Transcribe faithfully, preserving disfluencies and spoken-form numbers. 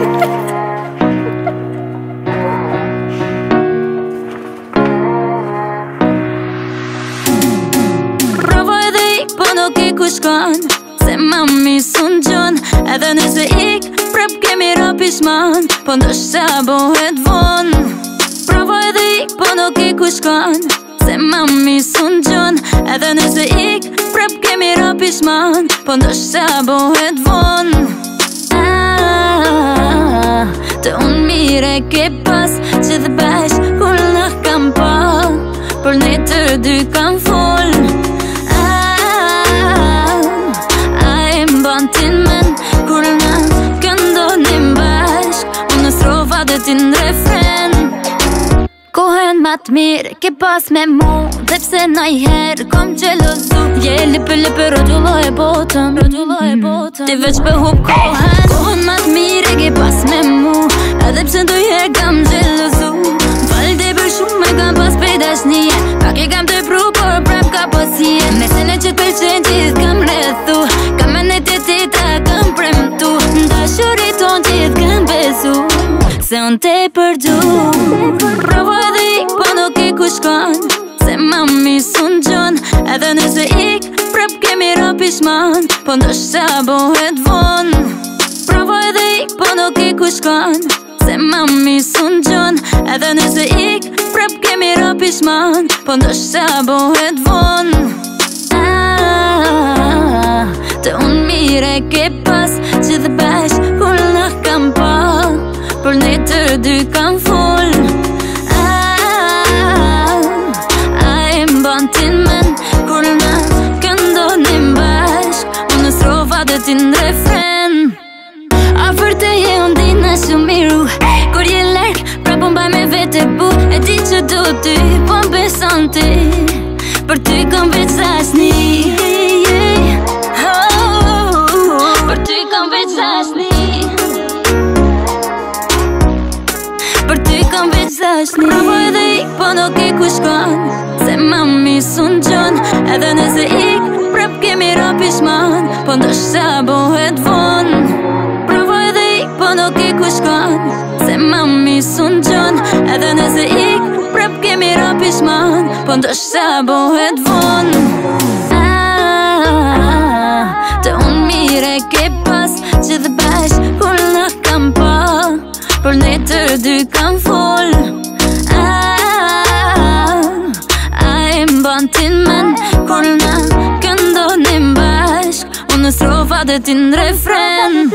Provoj dhe ik, po nuk i ku shkon, se mami sun gjon. Edhe nëse ik, prap kemi ra pishman, po ndoshta bohet von. Provoj dhe ik, po nuk i ku shkon, se mami sun gjon. Edhe nëse ik, prap kemi ra pishman, po ndoshta bohet von. Ah, të unë mire ke pas, që dhe bash kur në kam pa, për ne të dy kam full. Ah, a e mban tin men, kur në këndonim bashk, unë strofa dhe ti në refren. Kohen ma të mire ke pas me mu, dhe pse na i herë kom gjelozu. Je lipe lipe rotullo e botëm, rotullo e botëm, ti veç për hup kohen. Kohen ma të mire ke pas me mu, edhe pse ndo herë kam gjelozu. Falë dhe për shumë me kam pas pej dashnije, pak e kam të pru, por prap ka pasije. Me se në që të përqen qith kam rethu, kam me në të tita kam premtu. Nda shurit ton qith kam besu, se unë te përdu. Provoj dhe ik, po nuk i ku shkon, se mami sun gjon. Edhe nëse ik, prap kemi ra pishman, po ndoshta bohet von. Provoj dhe ik, po nuk i ku shkon, se mami sun gjon. Edhe nëse ik, prap kemi ra pishman, po ndoshta bohet von. Ah, të unë mire ke pas, që dhe bash kur në kam pa, për ne të dy kam full. Ah, a e mban tin men, kur në këndonim bashk, unë strofa dhe ti në refren. Afer të je unë dina shumë miru, kur je lërk, prapë mbaj me vete bu. E di që do ty, po më beson ti, për ty kom veç dashni. Për ty kom veç dashni, për ty kom veç dashni. Provoj dhe ik, po nuk i ku shkon, se mami sun gjon. Edhe nëse ik, prap kemi ra pishman, po ndoshta bohet von. Provoj dhe ik, po nuk i ku shkon, se mami sun gjon. Edhe nëse ik, prap kemi ra pishman, po ndoshta bohet von. Ah, të unë mire ke pas, që dhe bash kur në kam pa, për ne të dy kam full. Ah, a e mban tin men, kur në këndonim bashk, unë strofa dhe ti në refren.